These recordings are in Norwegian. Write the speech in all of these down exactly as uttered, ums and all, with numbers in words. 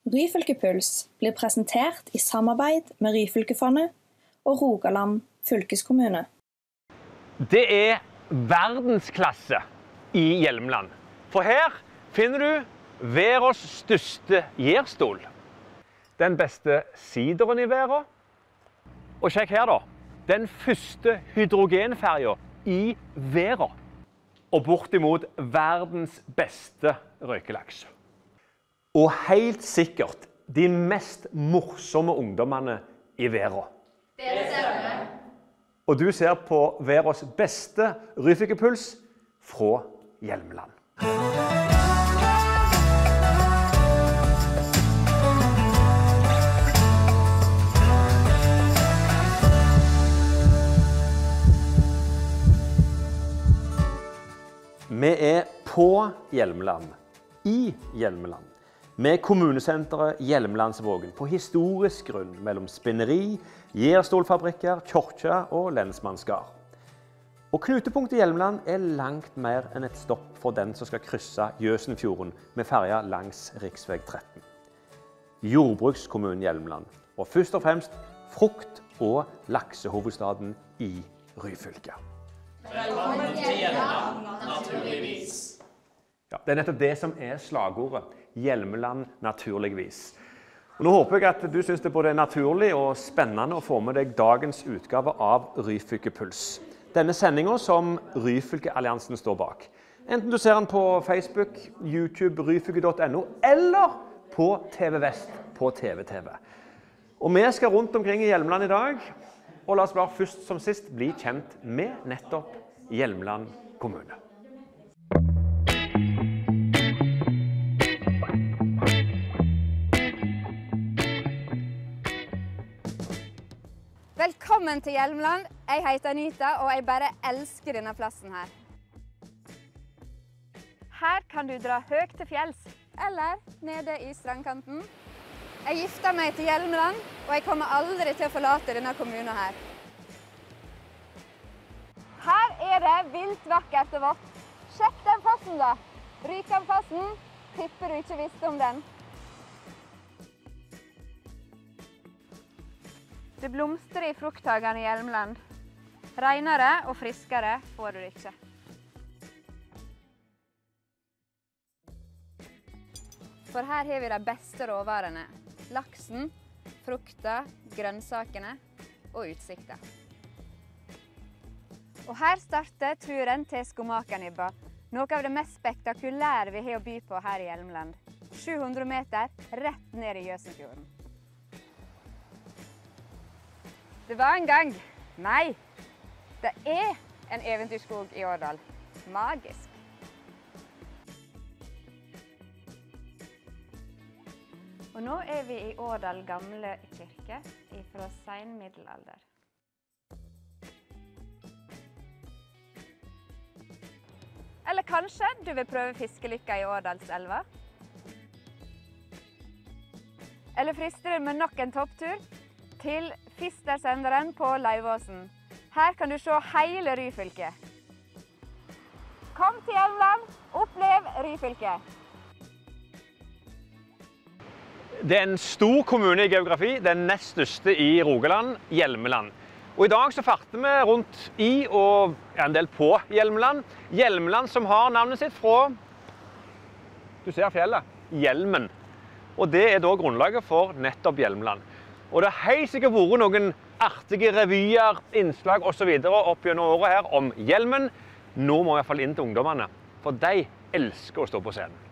Ryfylkepuls blir presentert i samarbeid med Ryfylkefondet og Rogaland fylkeskommune. Det er verdensklasse i Hjelmeland. For her finner du verdens største gjærstol. Den beste sideren i verden. Og sjekk her da, den første hydrogenferja i verden. Og bortimot verdens beste røykelaks. Og helt sikkert de mest morsomme ungdommene i verden. Det ser vi. Og du ser på verdens beste Ryfylkepuls fra Hjelmeland. Vi er på Hjelmeland, i Hjelmeland, med kommunesenteret Hjelmelandsvågen på historisk grunn mellom spinneri, gjærstolfabrikker, kirke og lensmannsgard. Og knutepunktet i Hjelmeland er langt mer enn et stopp for den som skal krysse Jøsenfjorden med ferja langs riksveg tretten. Jordbrukskommunen Hjelmeland, og først og fremst frukt- og laksehovedstaden i Ryfylke. Velkommen til Hjelmeland, naturligvis. Ja, det er nettopp det som er slagordet. Hjelmeland naturligvis. Og nå håper jeg at du synes det er både naturlig og spennende å få med deg dagens utgave av Ryfylkepuls. Denne sendingen som Ryfylkealliansen står bak. Enten du ser den på Facebook, YouTube, ryfylke punktum no, eller på T V Vest på T V T V. Og vi skal rundt omkring i Hjelmeland i dag, og la oss bare først som sist bli kjent med nettopp Hjelmeland kommune. Velkommen til Hjelmeland. Jeg heter Anita, og jeg bare elsker denne plassen her. Her kan du dra høyt til fjells, eller nede i strandkanten. Jeg gifter meg til Hjelmeland, og jeg kommer aldri til å forlate denne kommunen her. Her er det vilt vakkert og vått. Sjekk den fossen da. Rykanfossen. Tipper du ikke visste om den. Det blomstrer i frukthagene i Hjelmeland. Renere og friskere får du det ikke. For her har vi de beste råvarene. Laksen, frukta, grønnsakene og utsikta. Og her starter turen til Skomakernipa, noe av det mest spektakulære vi har å by på her i Hjelmeland. sju hundre meter rett ned i Jøsenfjorden. Det var en gang. Nei, det er en eventyrskog i Årdal. Magisk. Og nå er vi i Årdal gamle kirke fra sen middelalder. Eller kanskje du vil prøve fiskelykka i Årdalselva? Eller frister du med nok en topptur til Fistersenderen på Lauvåsen. Her kan du se hele Ryfylke. Kom til Hjelmeland, opplev Ryfylke. Det er en stor kommune i geografi, den nest største i Rogaland, Hjelmeland. Og i dag så farter vi rundt i og ja, en del på Hjelmeland. Hjelmeland som har navnet sitt fra, du ser fjellet, Hjelmen. Og det er da grunnlaget for nettopp Hjelmeland. Og det har helt sikkert vært noen artige revyer, innslag og så videre opp gjennom året her om Hjelmen. Nå må vi i hvert fall inn til ungdommene, for de elsker å stå på scenen.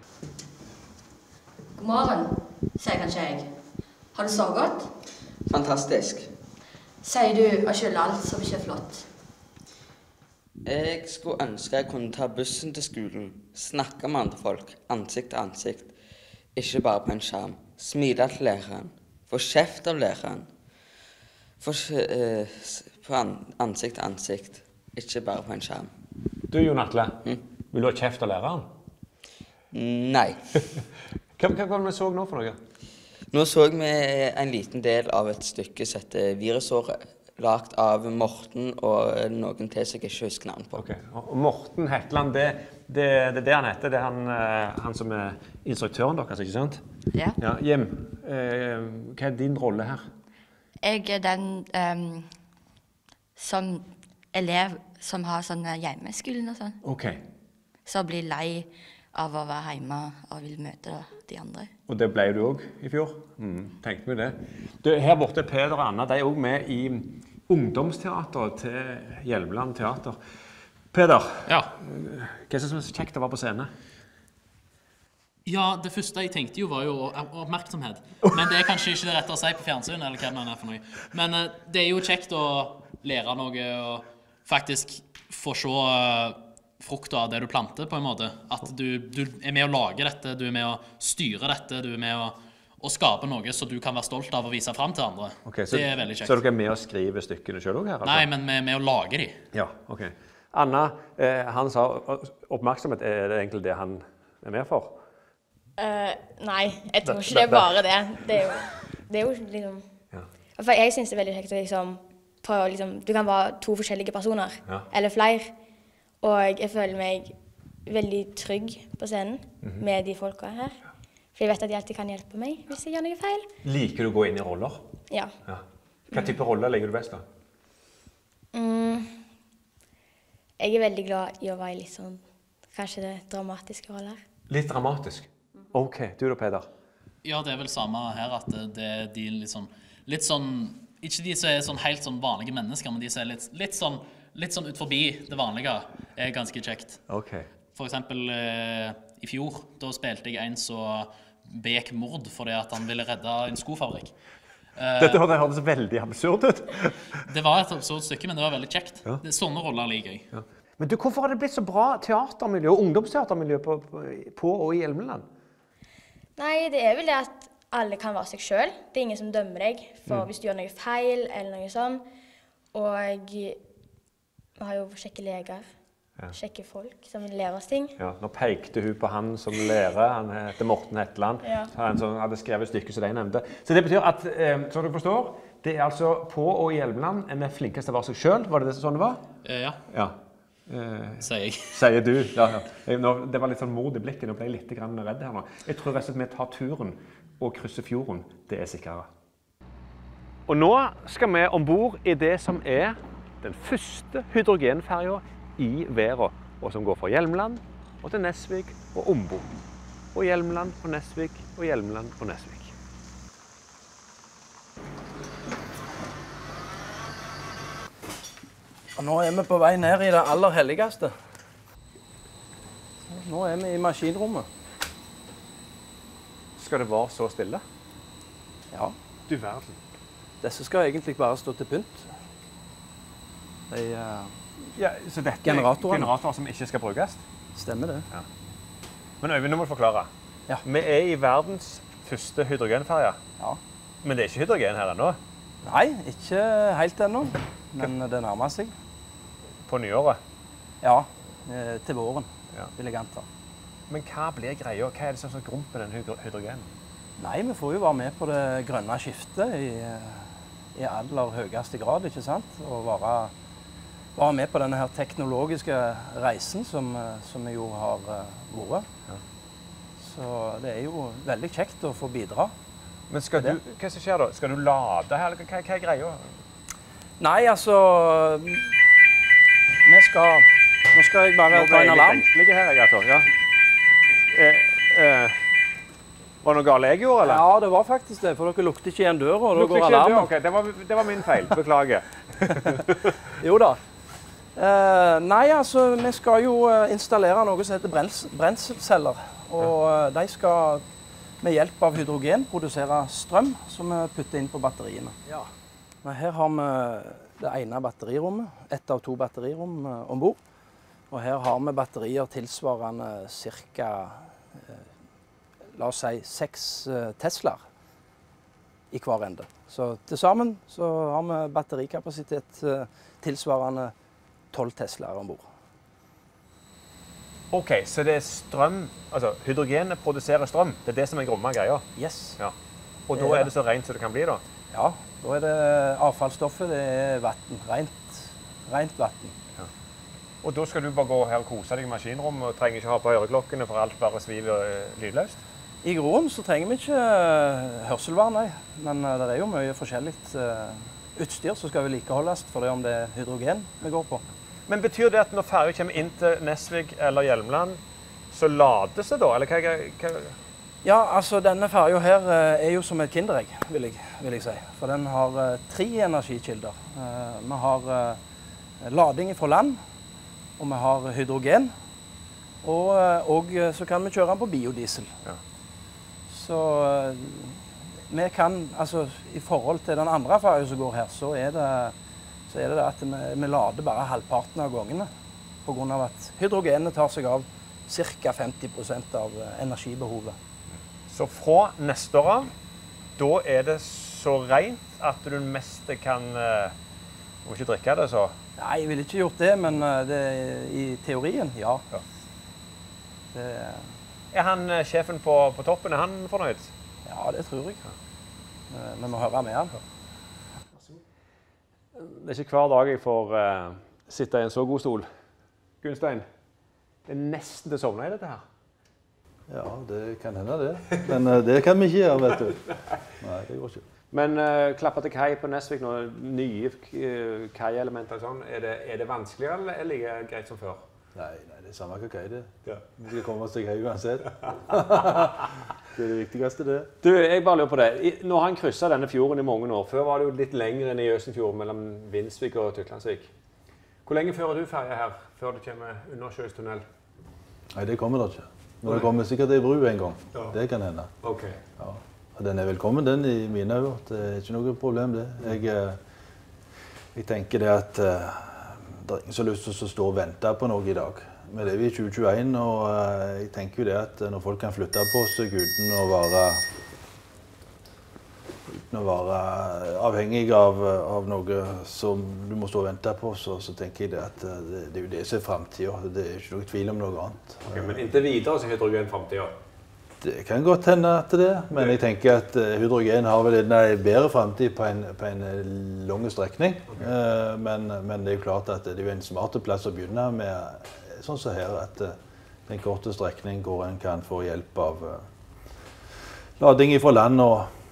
God morgen, sier kanskje jeg. Har du sovet godt? Fantastisk. Sier du å skylde alt som ikke er flott? Jeg skulle ønske jeg kunne ta bussen til skolen, snakke med andre folk, ansikt til ansikt. Ikke bare på en skjerm. Smile til læreren. Få kjeft av læreren. Få uh, på an ansikt til ansikt. Ikke bare på en skjerm. Du, Jon Atle, mm? vil du ha kjeft av læreren? Nei. hva, hva var det vi så nå for noe? Nå så vi en liten del av et stykke som heter Virusåret. lagt av Morten og noen til som jeg ikke husker navn på. Okay. Og Morten Hetland, det, det, det er det han heter, det er han, han som er instruktøren deres, ikke sant? Ja. Ja, Jim, eh, hva er din rolle her? Jeg er den um, som elev som har sånne hjemmeskolen og sånn. Ok. Så blir lei av å være hjemme og vil møte de andre. Og det ble du også i fjor? Mm, tenkte vi det. Du, her borte Peder og Anna, de er også med i ungdomsteateret til Hjelmeland Teater. Peder, ja. Hva er det som er så kjekt å være på scene? Ja, det første jeg tenkte jo var jo oppmerksomhet. Men det er kanskje ikke det rette å si på fjernsyn, eller hva man er for noe. Men uh, det er jo kjekt å lære noe og faktisk få se uh, frukt av det du planter på en måte. At du, du er med å lage dette, du er med å styre dette, du er med å, å skape noe så du kan være stolt av å vise frem til andre. Okay, så, det er veldig kjekt. Så dere er med å skrive stykkene selv også her? Altså? Nei, men vi er med å lage de. Ja, ok. Anna, eh, han sa oppmerksomhet, er det egentlig det han er med for? Uh, nei, jeg tror ikke det er bare det. Det er jo, det er jo liksom... Ja. For jeg synes det er veldig kjekt å liksom, prøve, liksom, du kan være to forskjellige personer, ja. Eller flere. Og jeg føler meg veldig trygg på scenen mm-hmm. med de folka her. For jeg vet at de alltid kan hjelpe meg hvis jeg gjør noe feil. Liker du å gå inn i roller? Ja. ja. Hva type roller liker du best da? Mm, jeg er veldig glad i å være i litt sånn, kanskje det dramatiske roller. Litt dramatisk? Ok, du da Peder? Ja, det er vel samme her at det er de litt sånn, litt sånn, ikke de som er sånn helt sånn vanlige mennesker, men de som er litt, litt sånn, litt sånn ut forbi det vanlige er ganske kjekt. Okay. For eksempel eh, i fjor, da spilte jeg en som begikk mord fordi at han ville redde en skofabrikk. Eh, Dette hørtes veldig absurd ut. Det var et absurd stykke, men det var veldig kjekt. Ja. Det, sånne roller liker jeg. Ja. Men du, hvorfor har det blitt så bra teatermiljø og ungdomsteatermiljø på, på, på og i Hjelmeland? Nei, det er vel det at alle kan være seg selv. Det er ingen som dømmer deg for mm. hvis du gjør noe feil eller noe sånn. Og vi har jo kjekke leger, ja. Kjekke folk som vil lære oss ting. Ja, nå pekte hun på han som lærer, han heter Morten Hetland. Ja. Han som hadde skrevet stykket som de nevnte. Så det betyr at, eh, som dere forstår, det er altså på og i Hjelmeland er vi flinkest til å være seg selv. Var det det sånn det var? Eh, ja. Ja. Eh, sier jeg. Sier du. Ja, ja. Nå, det var litt sånn mord i blikket, nå ble jeg litt grann redd her nå. Jeg tror rett og slett vi tar turen og krysser fjorden. Det er sikrere. Og nå skal vi ombord i det som er den første hydrogenferja i verden, og som går fra Hjelmeland og til Nesvik og ombord. Og Hjelmeland og Nesvik og Hjelmeland og Nesvik. Og nå er vi på vei ned i det aller helligste. Nå er vi i maskinrommet. Skal det være så stille? Ja. Du verden. Disse skal egentlig bare stå til pynt. De uh, ja, så dette generatorene. Er generatorer som ikke skal brukes? Stemmer det. Ja. Men Øyvind, nå må du forklare. Ja. Vi er i verdens første hydrogenferja. Ja. Men det er ikke hydrogen her ennå? Nei, ikke helt ennå. Men det nærmer seg. På nyåret? Ja, til våren, ja. Vil jeg anta. Men hva blir greia? Hva er det som er så grump med den hydrogenen? Nei, vi får jo være med på det grønne skiftet i, i aller høyeste grad, ikke sant? Og være, være med på denne her teknologiske reisen som, som vi jo har vært. Ja. Så det er jo veldig kjekt å få bidra. Men skal du, hva som skjer da? Skal du lade her, eller hva, hva er greia? Nei, altså... Vi skal... Nå skal jeg bare ta en alarm. Nå ble jeg litt engstelig her, jeg, altså. Ja. Eh, eh, var det noe galt jeg gjorde, eller? Ja, det var faktisk det, for dere lukter ikke igjen døra, og da går alarmen. Ok, det var, det var min feil. Beklager. Jo da. Eh, nei, altså, vi skal jo installere noe som heter brens, brenselceller. Og ja. De skal med hjelp av hydrogen produsere strøm som vi putter inn på batteriene. Ja. Men her har vi det ene batterirommet, ett av to batterirom ombord. Og her har vi batterier tilsvarende cirka, eh, la oss si, seks eh, Teslaer i hver ende. Så til sammen så har vi batterikapasitet eh, tilsvarende tolv Teslaer ombord. Ok, så det er strøm, altså hydrogenet produserer strøm, det er det som er gromma greia? Yes. Ja. Og da er det så rent som det kan bli da? Ja, da er det avfallsstoffet, det er vatten, rent, rent vatten. Ja. Og da skal du bare gå her og kose deg i maskinrommet og trenger ikke ha på øreklokkene for alt bare sviver lydløst? I groen så trenger vi ikke hørselvern, nei. Men det er jo mye forskjellig utstyr som skal vedlikeholdes for det om det er hydrogen vi går på. Men betyr det at når ferja kommer inn til Nesvik eller Hjelmeland, så lades det da, eller hva, hva? Ja, altså denne ferja her er jo som et kinderegg, vil jeg, vil jeg si. For den har tre energikilder. Vi har lading fra land, og vi har hydrogen, og, og så kan vi kjøre den på biodiesel. Ja. Så vi kan, altså i forhold til den andre ferja som går her, så er det, så er det at vi, vi lader bare halvparten av gangene, på grunn av at hydrogenet tar seg av ca. femti prosent av energibehovet. Så fra neste år av, da er det så rent at du mest kan, du må ikke drikke det så? Nei, jeg ville ikke gjort det, men det, i teorien, ja. ja. Det, er han sjefen på, på toppen, er han fornøyd? Ja, det tror jeg. Vi må høre med han. Det er ikke hver dag jeg får uh, sitte i en så god stol. Gunnstein, det er nesten til å sovne i dette her. Ja, det kan hende det. Men uh, det kan vi ikke gjøre, vet du. Nei, det går ikke. Men uh, klapper til kai på Nesvik nå, nye uh, kai-elementer og sånn, er det, er det vanskeligere eller er det like greit som før? Nei, nei, det er samme hva kai det. Ja. Vi skal komme oss til kai uansett. Det er det viktigste, det. Du, jeg bare lurer på det. Nå har han krysset denne fjorden i mange år. Før var det jo litt lenger enn i Jøsenfjorden mellom Vinsvik og Tyklandsvik. Hvor lenge fører du ferje her, før du kommer undersjøistunnel? Nei, det kommer det ikke. Men det kommer sikkert en bru en gang. Ja. Det kan hende. Ok. Ja. Og den er velkommen, den i mine øyne. Det er ikke noe problem, det. Jeg, jeg tenker det at det er ingen som har lyst til å stå og vente på noe i dag. Men det er vi i tjue tjueen, og jeg tenker jo det at når folk kan flytte på seg uten å være, uten å være avhengig av, av noe som du må stå og vente på, så, så tenker jeg det at det, det er jo det som er fremtiden. Det er ikke noe tvil om noe annet. Okay, men inntil videre så er hydrogen fremtiden? Det kan godt hende til det, men jeg tenker at hydrogen har vel en bedre fremtid på en, på en lang strekning. Okay. Men, men det er jo klart at det er en smart plass å begynne med, sånn som her, at en korte strekning hvor en kan få hjelp av lading fra land,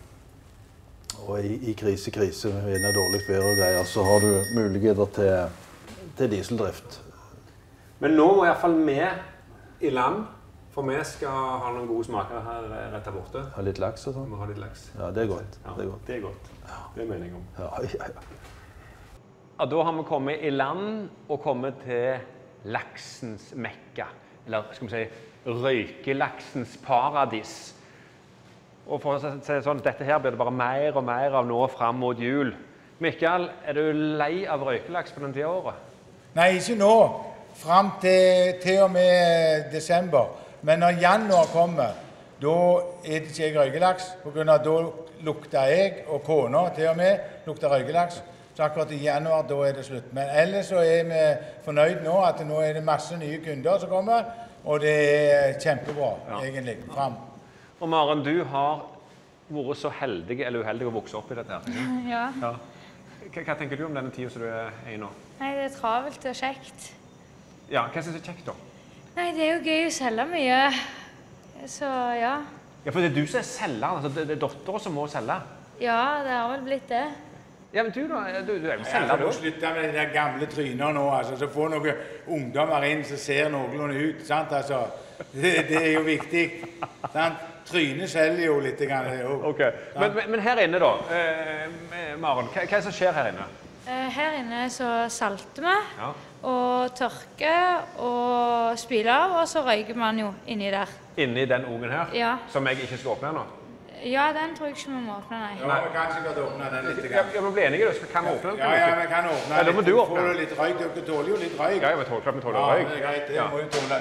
og, og i, i krise, krise med dårlig vær og greier, så har du muligheter til, til dieseldrift. Men nå må i hvert fall med i land. For vi skal ha noen gode smaker her rett der borte. Ha litt laks og sånn? Vi må ha litt laks. Ja, det er godt. Ja, det er godt. Det er godt. Det er mening om. Ja, ja, ja. Ja, da har vi kommet i land og kommet til laksens mekka. Eller skal vi si, røykelaksens paradis. Og for å si det sånn, dette her blir det bare mer og mer av nå frem mot jul. Mikael, er du lei av røykelaks på den tiden av året? Nei, ikke nå. Frem til, til og med desember. Men når januar kommer, da er det ikke jeg røykelaks, på grunn av da lukter jeg og kona til og med lukter røykelaks. Så akkurat i januar, da er det slutt. Men ellers så er vi fornøyd nå at nå er det masse nye kunder som kommer, og det er kjempebra, ja. Egentlig, frem. Og Maren, du har vært så heldig eller uheldig å vokse opp i dette her. Ja. Ja. Hva, hva tenker du om denne tiden som du er i nå? Nei, det er travelt og kjekt. Ja, hva synes du er kjekt da? Nei, det er jo gøy å selge mye, så ja. Ja, for det er du som er selger, altså det er dotteren som må selge. Ja, det har vel blitt det. Ja, men du da, du, du er jo selger, du. Jeg må slutte med de der gamle tryner nå, altså, så får noen ungdommer inn som ser noenlunde ut, sant, altså. Det, det er jo viktig, sant. Trynet selger jo litt grann. Ok, men, men, men her inne da, eh, Maren, hva, hva er det som skjer her inne? Her inne så salter vi, ja. Og tørker og spyler av, og så røyker man jo inni der. Inni den ungen her? Ja. Som jeg ikke skal åpne nå? Ja, den tror jeg ikke vi må åpne, nei. Ja, vi kan sikkert åpne den litt. Ja, ja, vi blir enige, du kan åpne den? Ja, ja, vi kan åpne den. Ja, da må du åpne. Får du litt røyk, dere tåler jo litt røyk. Ja, vi tåler, klart vi tåler røyk. Ja, det er greit, det ja. Må jo tåle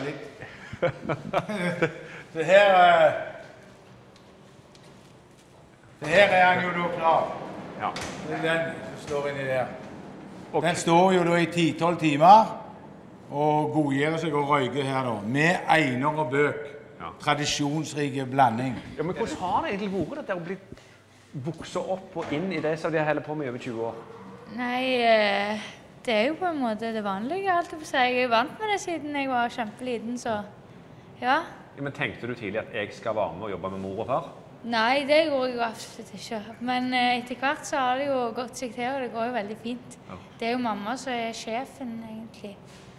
litt. Så her... Det her er han jo da klar. Ja. Det er den som står inni der. Okay. Den står jo da i ti tolv timer og godgjør seg å røyke her da, med einer og bøk. Ja. Tradisjonsrike blanding. Ja, men hvordan har det egentlig vært dette å bli vokse opp og inn i det som de holder på med i over tjue år? Nei, det er jo på en måte det vanlige, alt jeg får si. Jeg er jo vant med det siden jeg var kjempeliten, så ja. Ja, men tenkte du tidlig at jeg skal være med og jobbe med mor og far? Nei, det gjorde jeg jo absolutt ikke. Men etter hvert så har det jo gått seg til, og det går jo veldig fint. Ja. Det er jo mamma som er sjefen, egentlig.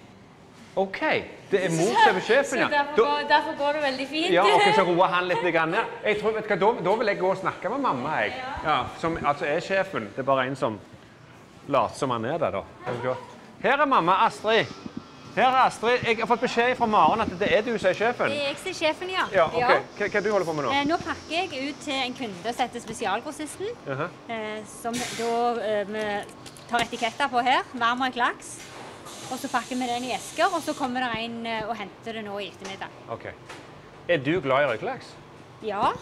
Ok, det er mor som er sjefen, ja. Så derfor, da, går, derfor går det veldig fint. Ja, ok, så roer han litt grann. Ja. Jeg tror, vet du hva, da, da vil jeg gå og snakke med mamma, jeg. Ja, som altså er sjefen. Det er bare en som later som han er der, da. Her er mamma, Astrid. Her er Astrid. Jeg har fått beskjed fra Maren at det er du som er sjefen. Det er jeg som er sjefen, ja. Ja, ok. Hva, hva du holder på med nå? Eh, nå pakker jeg ut til en kunde som heter Spesialgrossisten, uh-huh. eh, som da eh, vi tar etiketter på her, varmrøykt laks, og så pakker vi den i esker, og så kommer det en eh, og henter det nå i ettermiddag. Ok. Er du glad i røyklaks? Ja.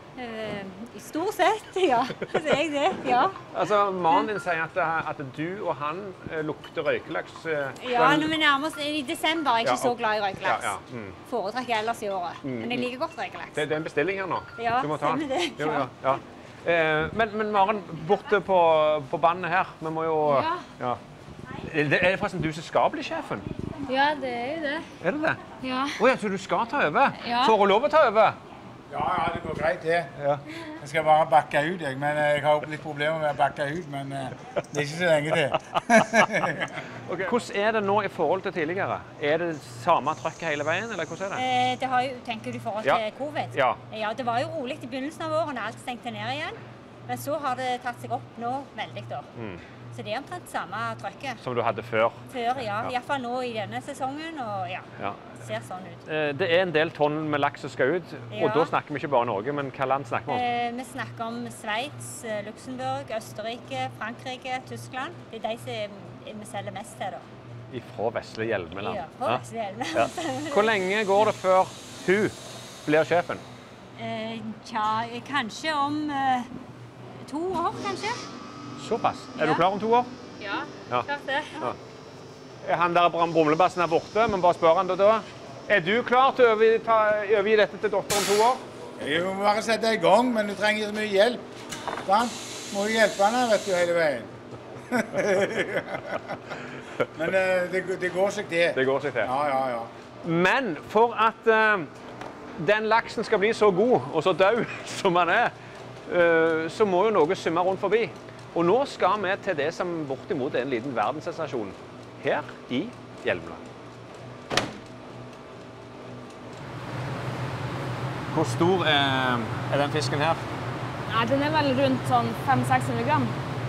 Uh, I stort sett, ja. Så er jeg det, ja. Altså, mannen din sier at, at du og han uh, lukter røykelaks. Uh, ja, når vi nærmer oss i desember er jeg ikke ja, så glad i røykelaks. Ja, ja. Mm. Foretrekker ellers i året. Mm. Men jeg liker godt røykelaks. Det, det er en bestilling her nå. Ja, du må ta stemmer det. Jo, ja. Ja. Uh, men, men Maren, borte på, på bandet her, vi må jo... Ja. Ja. Er det forresten du som skal bli sjefen? Ja, det er jo det. Er det det? Ja. Åja, så du skal ta over? Ja. Får du lov å ta over? Ja, ja, det går greit det. Ja. Jeg skal bare bakke ut, jeg. Men jeg har litt problemer med å bakke ut, men det er ikke så lenge til. Okay. Hvordan er det nå i forhold til tidligere? Er det samme trøkket hele veien, eller hvordan er det? Eh, det har jo, tenker du i forhold ja. til covid? Ja. Ja, det var jo rolig i begynnelsen av året når alt stengte ned igjen. Men så har det tatt seg opp nå veldig da. Mm. Så det er omtrent samme trøkket. Som du hadde før? Før, ja. ja. I hvert fall nå i denne sesongen, og ja, ja. det ser sånn ut. Det er en del tonn med laks som skal ut, ja. og da snakker vi ikke bare Norge, men hva land snakker vi om? Eh, vi snakker om Sveits, Luxembourg, Østerrike, Frankrike, Tyskland. Det er de som vi selger mest til da. Fra Vesle Hjelmeland? Ja, fra Vesle Hjelmeland. Ja. Hvor lenge går det før hun blir sjefen? Eh, tja, kanskje om eh, to år, kanskje. Såpass. Er ja. du klar om to år? Ja, ja. klart det. Ja. Er han der brumlebassen er borte, men bare spør han da da. Er du klar til å overgi, ta, overgi dette til dotter om to år? Jeg må bare sette i gang, men du trenger så mye hjelp. Sant? Må jo hjelpe henne, vet du, hele veien. Men det, det går seg til. Det går seg til. Ja, ja, ja. Men for at uh, den laksen skal bli så god og så død som han er, uh, så må jo noe summe rundt forbi. Og nå skal vi til det som bortimot er en liten verdenssensasjon her i Hjelmeland. Hvor stor er, er den fisken her? Nei, den er vel rundt sånn fem til seks hundre gram.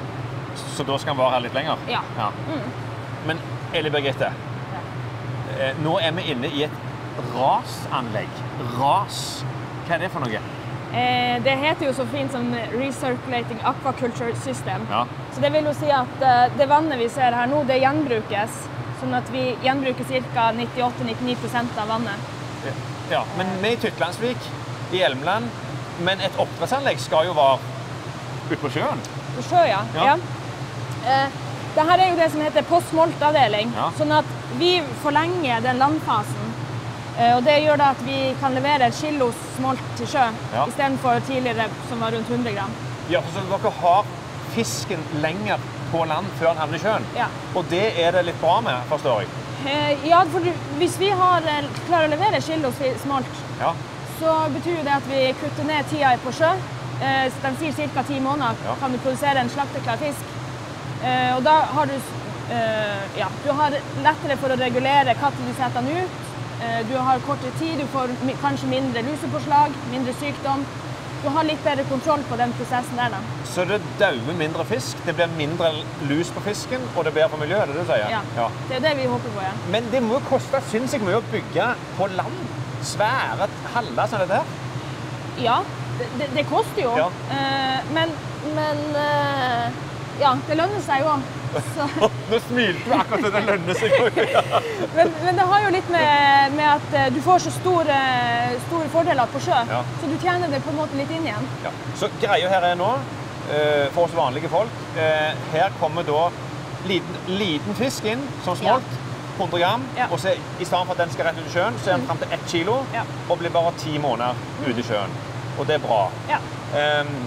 Så da skal den være her litt lenger? Ja. ja. Mm. Men Eli Birgitte, ja. eh, nå er vi inne i et rasanlegg. Ras, hva er det for noe? Eh, det heter jo så fint som Recirculating Aquaculture System. Ja. Så det vil jo si at uh, det vannet vi ser her nå, det gjenbrukes. Sånn at vi gjenbruker ca. nittiåtte til nittini prosent av vannet. Ja, ja. Men vi i Tytlandsvik, i Hjelmeland, men et oppdrettsanlegg skal jo være ute på sjøen. På sjø, ja. ja. ja. Eh, Dette er jo det som heter postmoltavdeling. Ja. Sånn at vi forlenger den landfasen. Og det gjør da at vi kan levere et kilo smolt til sjø, ja. I stedet for tidligere som var rundt hundre gram. Ja, så dere har fisken lenger på land før den havner i sjøen? Ja. Og det er det litt bra med, forstår jeg? Eh, ja, for hvis vi har, klarer å levere et kilo smolt, ja. Så betyr det at vi kutter ned tida på sjø. Eh, den sier ca. ti måneder ja. Kan du produsere en slakteklar fisk. Eh, og da har du, eh, ja, du har lettere for å regulere hva du setter den ut. Du har kortere tid, du får kanskje mindre lusepåslag, mindre sykdom. Du har litt bedre kontroll på den prosessen der da. Så det dauer mindre fisk, det blir mindre lus på fisken, og det blir bedre for miljøet, det du sier? Ja, ja. Det er det vi håper på, ja. Men det må jo koste sinnssykt mye å bygge på land. Svære haller som dette her? Ja, det, det, det koster jo. Ja. Uh, men, men uh, ja, det lønner seg jo. Nå smilte du akkurat til det lønner seg. men, men det har jo litt med, med at du får så store, store fordeler på sjø, ja. Så du tjener det på en måte litt inn igjen. Ja. Så greia her er nå, for oss vanlige folk, her kommer da liten, liten fisk inn som smolt, ja. hundre gram, ja. Og så i stedet for at den skal rett ut i sjøen, så er den frem til ett kilo, ja. Og blir bare ti måneder ute i sjøen. Og det er bra. Ja. Um,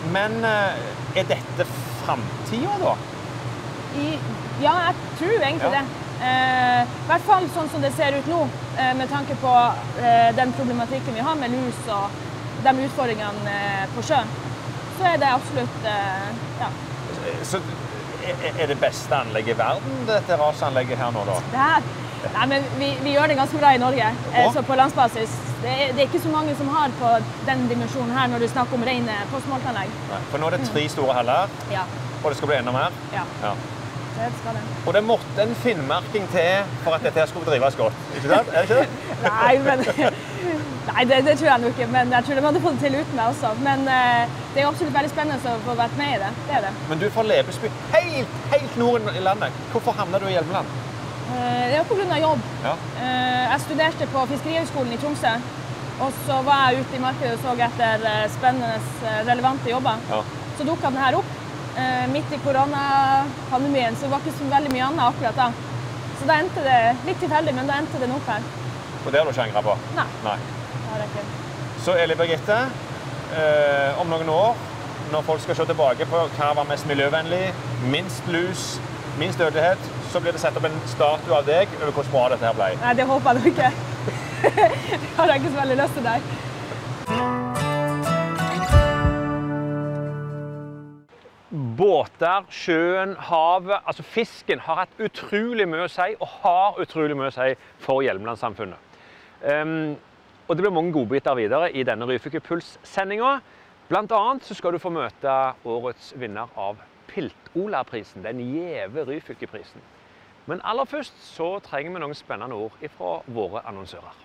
men er dette fremtiden da? I, ja, jeg tror egentlig ja. det. Eh, I hvert fall sånn som det ser ut nå, eh, med tanke på eh, den problematikken vi har med lus og de utfordringene eh, på sjøen, så er det absolutt, eh, ja. Så er det beste anlegget i verden, dette rasanlegget her nå da? Det her? Nei, men vi, vi gjør det ganske bra i Norge, eh, så på landsbasis. Det er, det er ikke så mange som har på den dimensjonen her når du snakker om rene postmåltanlegg. For nå er det tre store heller, ja. Og det skal bli enda mer? Ja. ja. Det skal det. Og det måtte en finnmerking til for at dette her skulle drives godt, ikke sant? Er det ikke det? Nei, men, nei det, det tror jeg nok ikke, men jeg tror de hadde fått det til uten meg også. Men uh, det er absolutt veldig spennende å få vært med i det, det er det. Men du er fra Lebesby, helt, helt nord i landet. Hvorfor havnet du i Hjelmeland? Uh, det var på grunn av jobb. Ja. Uh, jeg studerte på Fiskerihøgskolen i Tromsø, og så var jeg ute i markedet og så etter uh, spennende, relevante jobber. Ja. Så dukket den her opp. Uh, midt i koronapandemien, så det var ikke så veldig mye annet akkurat da. Så da endte det, litt tilfeldig, men da endte den opp her. Og det har du ikke angret på? Nei, Nei. det har jeg ikke. Så Eli Birgitte, eh, om noen år, når folk skal se tilbake på hva var mest miljøvennlig, minst lus, minst dødelighet, så blir det sett opp en statue av deg over hvor bra dette her ble. Nei, det håper jeg ikke. Det har jeg ikke så veldig lyst til deg. Båter, sjøen, havet, altså fisken har hatt utrolig mye å si, og har utrolig mye å si for Hjelmeland-samfunnet. Um, og det blir mange godbiter videre i denne Ryfylke Puls-sendingen. Blant annet så skal du få møte årets vinner av Pilt-Ola-prisen, den gjeve Ryfylke-prisen. Men aller først så trenger vi noen spennende ord fra våre annonsører.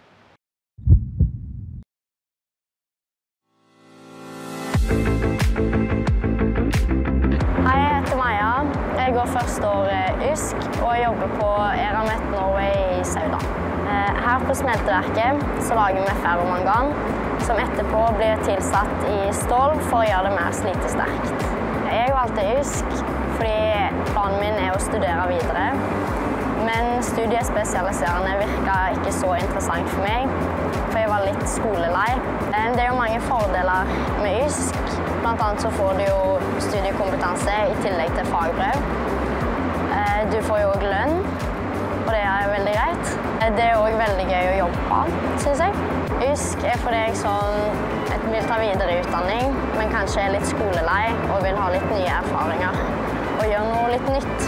Jeg går første år YSK og jobber på Eramet Norway i Sauda. Her på smelteverket så lager vi ferromangan, som etterpå blir tilsatt i stål for å gjøre det mer slitesterkt. Jeg valgte YSK fordi planen min er å studere videre, men studiespesialiserende virket ikke så interessant for meg, for jeg var litt skolelei. Det er jo mange fordeler med YSK. Blant annet så får du jo studiekompetanse i tillegg til fagbrev. Du får jo også lønn, og det er veldig greit. Det er også veldig gøy å jobbe på, synes jeg. YSK er for deg som vil ta videre utdanning, men kanskje er litt skolelei og vil ha litt nye erfaringer og gjøre noe litt nytt.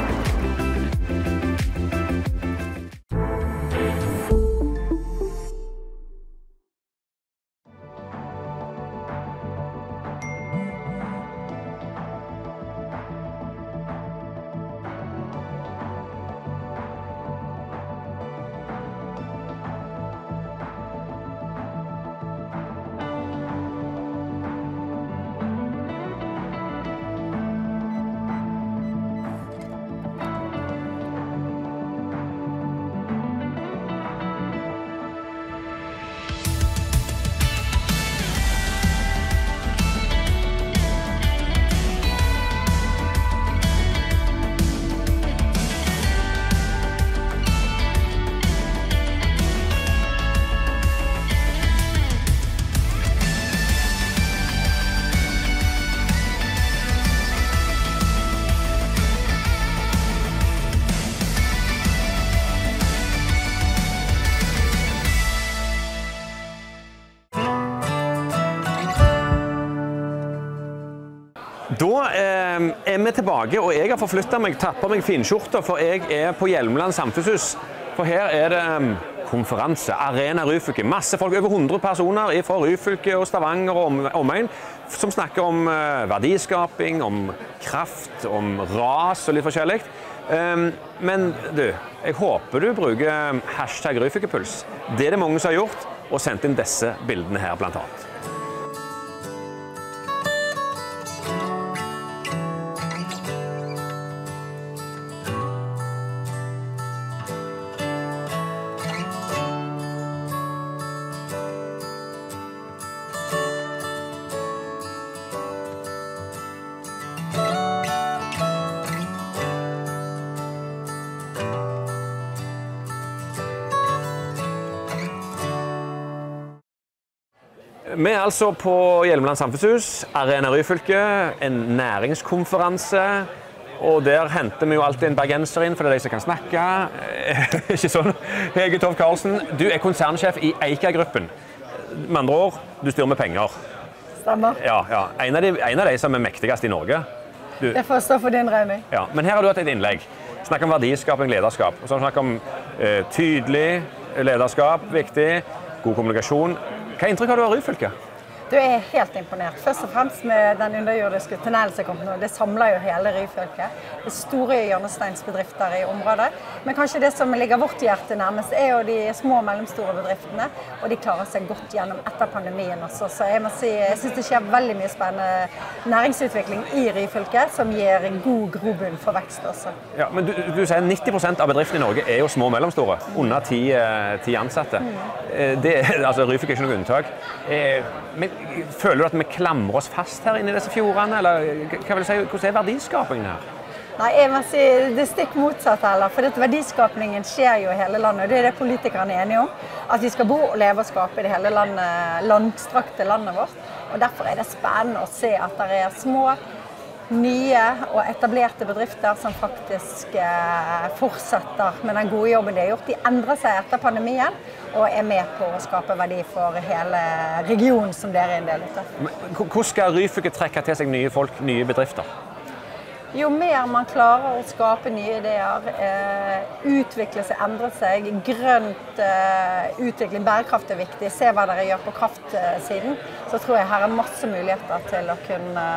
Da eh, er vi tilbake, og jeg har forflyttet meg, tappet meg finskjorta, for jeg er på Hjelmeland samfunnshus. For her er det um, konferanse, Arena Ryfylke. Masse folk, over hundre personer fra Ryfylke og Stavanger og om, omegn, som snakker om uh, verdiskaping, om kraft, om ras og litt forskjellig. Um, men du, jeg håper du bruker hashtag Ryfylkepuls. Det er det mange som har gjort, og sendt inn disse bildene her blant annet. Vi er altså på Hjelmeland Samfunnshus, Arena Ryfylke, en næringskonferanse. Og der henter vi jo alltid en bergenser inn, for det er de som kan snakke. Ikke sånn? Hege Tov Karlsen, du er konsernsjef i Eika-gruppen. Med andre ord, du styrer med penger. Stemmer. Ja, ja. En av de, en av de som er mektigst i Norge. Du. Det får stå for din regning. Ja, men her har du hatt et innlegg. Snakk om verdiskaping, lederskap. Og så snakk om eh, tydelig lederskap, viktig, god kommunikasjon. Hva inntrykk har du av Ryfylke? Du er helt imponert. Først og fremst med den underjordiske tunnelen som kom nå. Det samler jo hele Ryfylke. Det er store hjørnesteinsbedrifter i området. Men kanskje det som ligger vårt hjerte nærmest er jo de små og mellomstore bedriftene. Og de klarer seg godt gjennom etter pandemien også. Så jeg må si, jeg synes det skjer veldig mye spennende næringsutvikling i Ryfylke som gir god grobunn for vekst også. Ja, men du, du sier nitti prosent av bedriftene i Norge er jo små og mellomstore. Under ti, ti ansatte. Mm. Det, altså, Ryfylke er ikke noe unntak. Men føler du at vi klamrer oss fast her inne i disse fjordene, eller hva vil du si, hvordan er verdiskapingen her? Nei, jeg må si det stikk motsatt heller, for dette verdiskapningen skjer jo i hele landet, og det er det politikerne er enige om, at vi skal bo og leve og skape i det hele landet, landstrakte landet vårt, og derfor er det spennende å se at det er små, nye og etablerte bedrifter som faktisk eh, fortsetter med den gode jobben de har gjort. De endrer seg etter pandemien og er med på å skape verdi for hele regionen som dere er en del av. Hvordan skal Ryfylke trekke til seg nye folk, nye bedrifter? Jo mer man klarer å skape nye ideer, eh, utvikle seg, endre seg, grønt eh, utvikling, bærekraft er viktig, se hva dere gjør på kraftsiden, så tror jeg her er masse muligheter til å kunne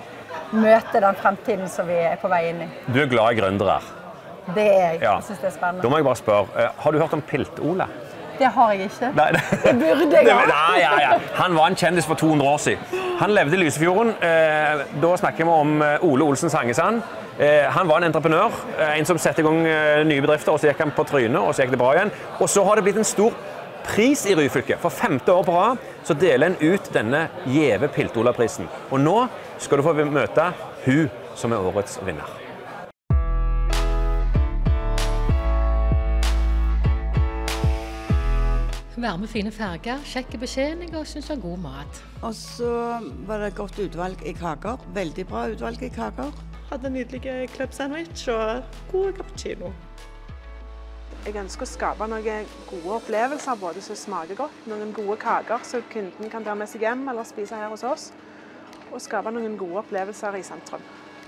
møte den fremtiden som vi er på vei inn i. Du er glad i gründere? Det er jeg. Ja. Jeg synes det er spennende. Da må jeg bare spørre, har du hørt om Pilt-Ole? Det har jeg ikke. Nei, det, det burde jeg ha. Nei, ja, ja. Han var en kjendis for to hundre år siden. Han levde i Lysefjorden. Da snakker vi om Ole Olsen Sangesand. Han var en entreprenør, en som sette i gang nye bedrifter, og så gikk han på trynet, og så gikk det bra igjen. Og så har det blitt en stor pris i Ryfylke. For femte år på rad så deler en ut denne gjeve Pilt-Ola-prisen. Og nå skal du få møte hun som er årets vinner. Varme, fine farger, kjekke betjening og synes det er god mat. Og så var det godt utvalg i kaker, veldig bra utvalg i kaker. Hadde en nydelig club-sandwich og god cappuccino. Jeg ønsker å skape noen gode opplevelser, både som smaker godt, noen gode kaker så kunden kan ta med seg hjem eller spise her hos oss, og skape noen gode opplevelser i sentrum.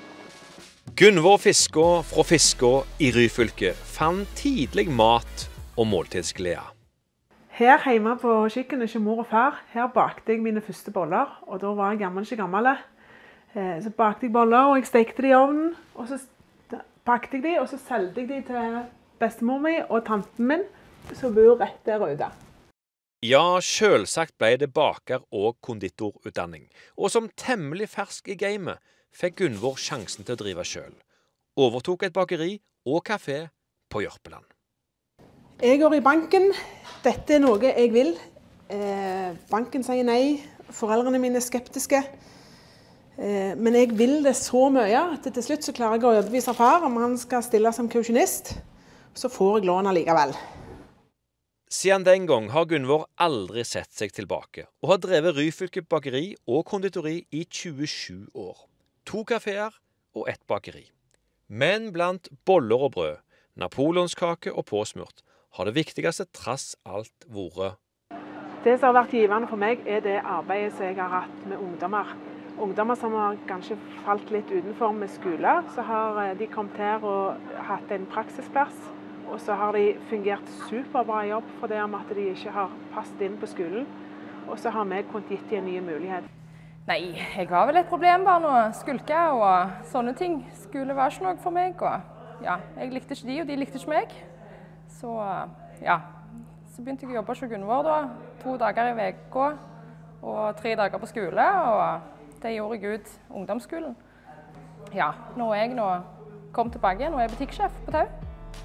Gunvor Fiskå fra Fiskå i Ryfylke fant tidlig mat og måltidsglede. Her hjemme på kjøkkenet hos mor og far, her bakte jeg mine første boller, og da var jeg gammel ikke gammel. Så bakte jeg boller, og jeg stekte de i ovnen, og så pakte jeg de, og så selgte jeg de til bestemor mi og tanten min, som bor rett der ute. Ja, selvsagt ble det baker- og konditorutdanning, og som temmelig fersk i gamet fikk Gunvor sjansen til å drive selv. Overtok et bakeri og kafé på Jørpeland. Jeg går i banken. Dette er noe jeg vil. Eh, banken sier nei. Foreldrene mine er skeptiske. Eh, men jeg vil det så mye at til slutt så klarer jeg å overbevise far om han skal stille som kausjonist. Så får jeg lån allikevel. Siden den gang har Gunvor aldri sett seg tilbake, og har drevet Ryfylke bakeri og konditori i tjuesju år. To kaféer og ett bakeri. Men blant boller og brød, napoleonskake og påsmurt, har det viktigste trass alt vært. Det som har vært givende for meg er det arbeidet som jeg har hatt med ungdommer. Ungdommer som har kanskje falt litt utenfor med skole, så har de kommet her og hatt en praksisplass. Og så har de fungert superbra jobb for det om at de ikke har passet inn på skolen. Og så har vi kunnet gitt dem en ny mulighet. Nei, jeg har vel et problembarn å skulke og sånne ting. Skole var ikke noe for meg, og ja, jeg likte ikke de, og de likte ikke meg. Så ja, så begynte jeg å jobbe hos Gunvor da, to dager i veka og tre dager på skole, og det gjorde jeg ut ungdomsskolen. Ja, nå er jeg nå kom tilbake igjen og er butikksjef på Tau.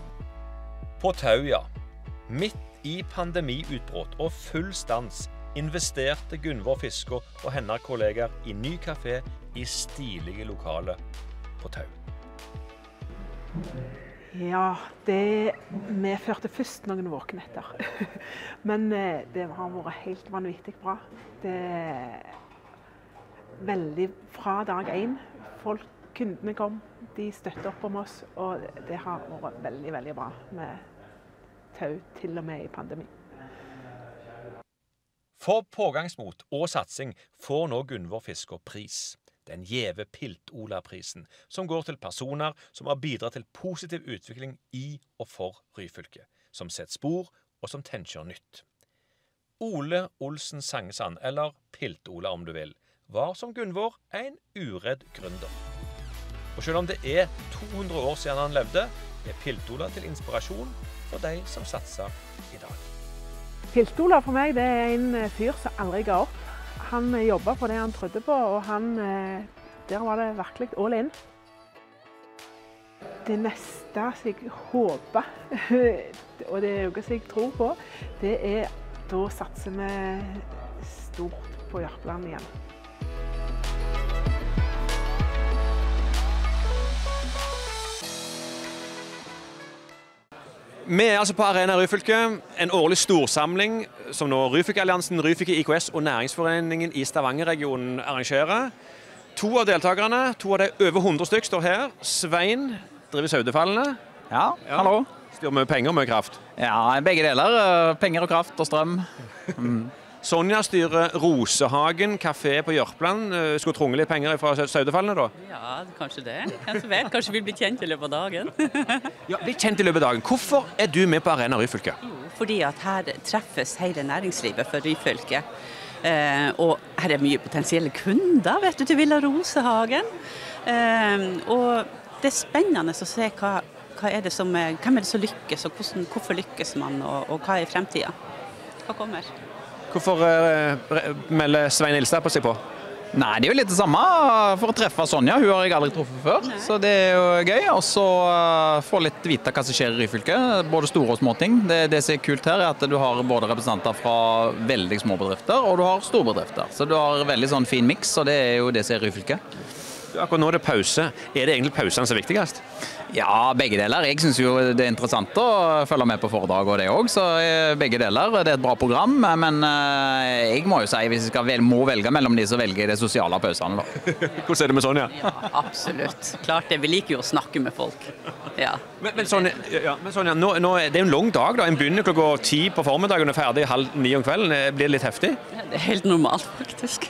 På Tau, ja. Midt i pandemiutbrudd og full stans investerte Gunvor Fiskå og hennes kolleger i ny kafé i stilige lokaler på Tau. Ja, det medførte først noen våkenetter. Men det har vært helt vanvittig bra. Det er veldig fra dag én. Folk, kundene kom, de støtter opp om oss, og det har vært veldig, veldig bra med tau til og med i pandemi. For pågangsmot og satsing får nå Gunvor Fisker pris. Den gjeve Pilt-Ola-prisen, som går til personer som har bidratt til positiv utvikling i og for Ryfylke, som setter spor og som tenker nytt. Ole Olsen Sangesand, eller Pilt-Ola om du vil, var som Gunvor en uredd gründer. Og selv om det er to hundre år siden han levde, er Pilt-Ola til inspirasjon for de som satser i dag. Pilt-Ola for meg det er en fyr som aldri ga opp. Han jobbet på det han trodde på, og han, der var det virkelig all in. Det neste som jeg håper, og det er noe som jeg tror på, det er da satser vi stort på Jørpeland igjen. Vi er altså på Arena Ryfylke, en årlig storsamling som nå Ryfylke-alliansen, Ryfylke I K S og Næringsforeningen i Stavanger-regionen arrangerer. To av deltakerne, to av de over hundre stykk står her. Svein driver Saudefallene. Ja, ja, hallo. Styrer mye penger og mye kraft. Ja, begge deler. Penger og kraft og strøm. Mm. Sonja styrer Rosehagen kafé på Jørpeland. Skulle trunge litt penger fra Saudefallene da? Ja, kanskje det. Hvem som vet, kanskje vi blir kjent i løpet av dagen. Ja, bli kjent i løpet av dagen. Hvorfor er du med på Arena Ryfylke? Jo, fordi at her treffes hele næringslivet for Ryfylke. Eh, og her er mye potensielle kunder, vet du, til Villa Rosehagen. Eh, og det er spennende å se hva, hva er det som, hvem er det som lykkes, og hvordan, hvorfor lykkes man, og, og hva er i fremtiden? Hva kommer? Hvorfor uh, melder Svein Ilstad på seg på? Nei, det er jo litt det samme for å treffe Sonja. Hun har jeg aldri truffet før, Nei. Så det er jo gøy. Og så uh, få litt vite hva som skjer i Ryfylke, både store og små ting. Det, det som er kult her er at du har både representanter fra veldig små bedrifter, og du har store bedrifter. Så du har veldig sånn fin mix, og det er jo det som er Ryfylke. Akkurat nå er det pause. Er det egentlig pausene som er viktigst? Ja, begge deler. Jeg synes jo det er interessant å følge med på foredrag og det også, så begge deler. Det er et bra program, men jeg må jo si, hvis jeg skal vel, må velge mellom de, så velger jeg det sosiale pausene. Hvordan er det med Sonja? Ja, absolutt. Klart det. Vi liker jo å snakke med folk. Ja. Men, men Sonja, ja, men Sonja nå, nå, det er en lang dag da. En begynner klokka ti på formiddagen og er ferdig halv ni om kvelden. Blir det litt heftig? Ja, det er helt normalt, faktisk.